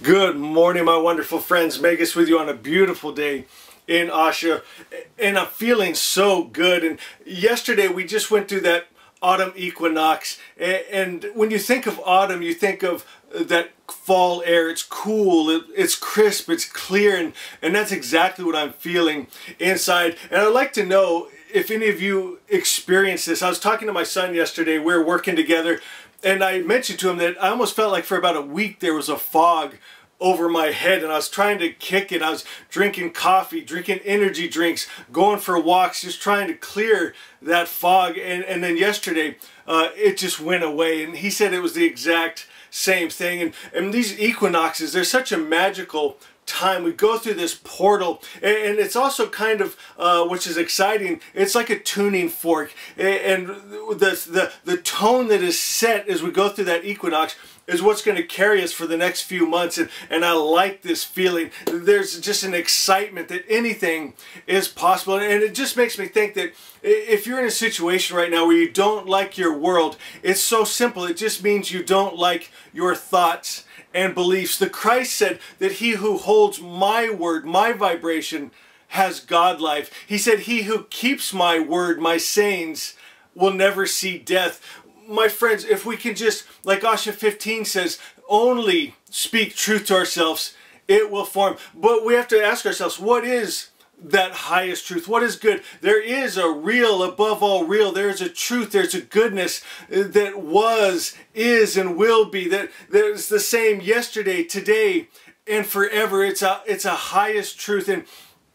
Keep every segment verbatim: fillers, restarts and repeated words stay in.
Good morning, my wonderful friends. Megas with you on a beautiful day in Asha, and I'm feeling so good. And yesterday we just went through that autumn equinox, and when you think of autumn, you think of that fall air. It's cool, it's crisp, it's clear, and and that's exactly what I'm feeling inside. And I'd like to know if any of you experience this. I was talking to my son yesterday. We were working together, and I mentioned to him that I almost felt like for about a week there was a fog over my head, and I was trying to kick it. I was drinking coffee, drinking energy drinks, going for walks, just trying to clear that fog. And, and then yesterday, uh, it just went away. And he said it was the exact same thing. And, and these equinoxes, they're such a magical time. We go through this portal, and it's also kind of uh, which is exciting, it's like a tuning fork, and the, the the tone that is set as we go through that equinox is what's going to carry us for the next few months. And, and I like this feeling. There's just an excitement that anything is possible, and it just makes me think that if you're in a situation right now where you don't like your world, it's so simple. It just means you don't like your thoughts and beliefs. The Christ said that he who holds my word, my vibration, has God life. He said he who keeps my word, my sayings, will never see death. My friends, if we can just, like Asha fifteen says, only speak truth to ourselves, it will form. But we have to ask ourselves, what is that highest truth? What is good? There is a real above all real. There's a truth, there's a goodness that was, is, and will be, that there's the same yesterday, today, and forever. It's a, it's a highest truth. And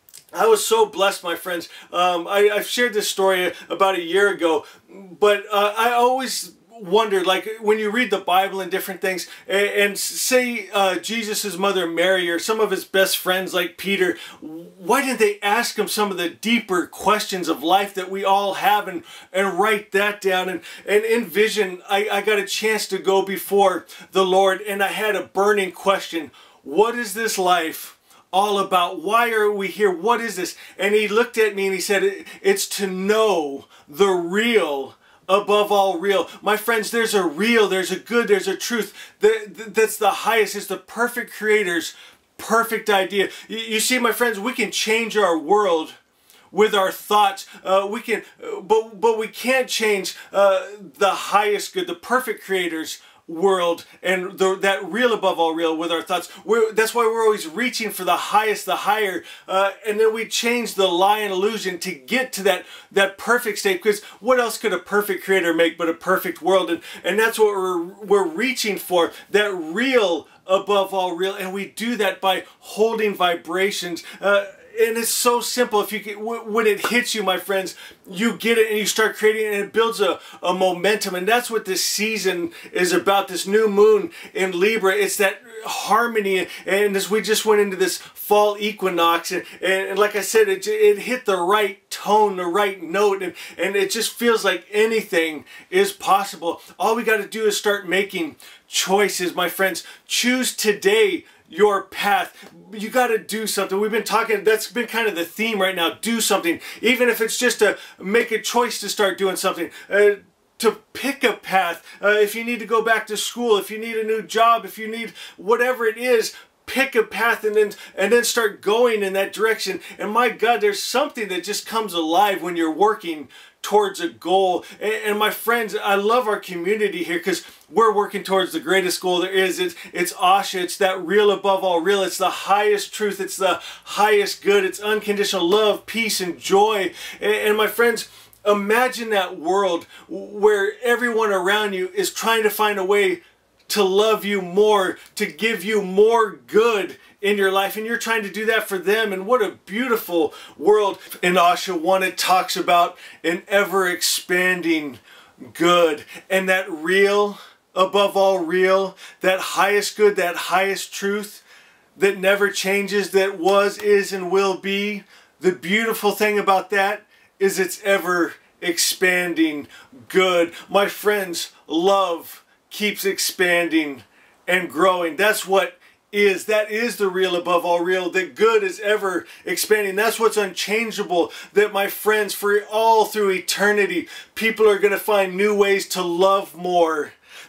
I was so blessed, my friends. Um, I, I've shared this story about a year ago, but uh, I always wondered, like when you read the Bible and different things, and, and say uh, Jesus' mother Mary or some of his best friends like Peter, why didn't they ask him some of the deeper questions of life that we all have, and, and write that down? And, and in vision, I, I got a chance to go before the Lord, and I had a burning question. What is this life all about? Why are we here? What is this? And he looked at me and he said, it's to know the real above all real. My friends, there's a real, there's a good, there's a truth that's the highest. It's the perfect creator's perfect idea. You see, my friends, we can change our world with our thoughts. Uh, we can, but but we can't change uh, the highest good, the perfect creator's world, and the, that real above all real with our thoughts. We're, that's why we're always reaching for the highest, the higher, uh, and then we change the lie and illusion to get to that that perfect state. Because what else could a perfect creator make but a perfect world? And and that's what we're we're reaching for, that real above all real. And we do that by holding vibrations. Uh, And it's so simple. If you get, when it hits you, my friends, you get it and you start creating it, and it builds a, a momentum. And that's what this season is about, this new moon in Libra. It's that harmony. And as we just went into this fall equinox, and, and like I said, it, it hit the right tone, the right note, and, and it just feels like anything is possible. All we got to do is start making choices, my friends. Choose today your path. You got to do something. We've been talking, that's been kind of the theme right now. Do something, even if it's just to make a choice to start doing something, uh, to pick a path. Uh, if you need to go back to school, if you need a new job, if you need whatever it is, pick a path, and then and then start going in that direction. And my God, there's something that just comes alive when you're working towards a goal. And, and my friends, I love our community here because we're working towards the greatest goal there is. It's, it's Asha. It's that real above all real. It's the highest truth. It's the highest good. It's unconditional love, peace, and joy. And, and my friends, imagine that world where everyone around you is trying to find a way to love you more, to give you more good in your life, and you're trying to do that for them. And what a beautiful world. In Asha one, it talks about an ever-expanding good, and that real above all real, that highest good, that highest truth that never changes, that was, is, and will be. The beautiful thing about that is it's ever expanding good. My friends, love keeps expanding and growing. That's what is. That is the real above all real. That good is ever expanding. That's what's unchangeable. That, my friends, for all through eternity, people are going to find new ways to love more.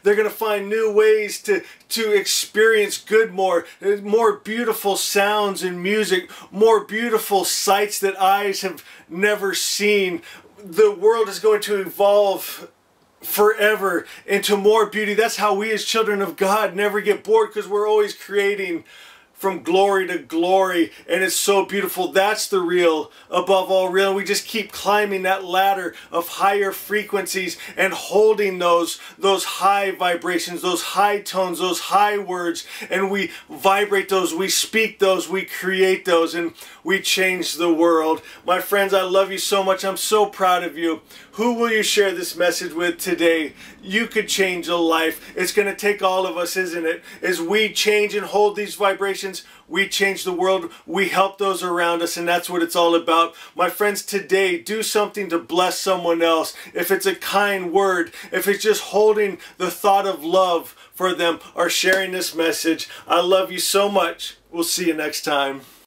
They're going to find new ways to, to experience good more, more beautiful sounds and music, more beautiful sights that eyes have never seen. The world is going to evolve forever into more beauty. That's how we as children of God never get bored, because we're always creating from glory to glory, and it's so beautiful. That's the real above all real. We just keep climbing that ladder of higher frequencies and holding those those high vibrations, those high tones, those high words, and we vibrate those, we speak those, we create those, and we change the world. My friends, I love you so much. I'm so proud of you. Who will you share this message with today? You could change a life. It's going to take all of us, isn't it? As we change and hold these vibrations, we change the world. We help those around us, and that's what it's all about. My friends, today, do something to bless someone else. If it's a kind word, if it's just holding the thought of love for them, or sharing this message. I love you so much. We'll see you next time.